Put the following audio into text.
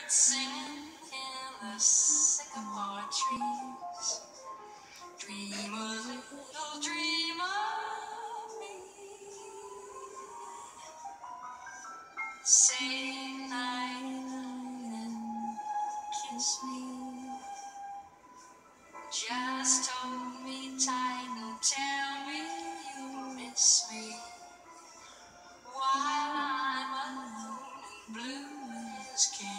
Singing in the sycamore trees. Dream a little dream of me. Say night and kiss me. Just hold me tight and tell me you miss me. While I'm alone and blue as can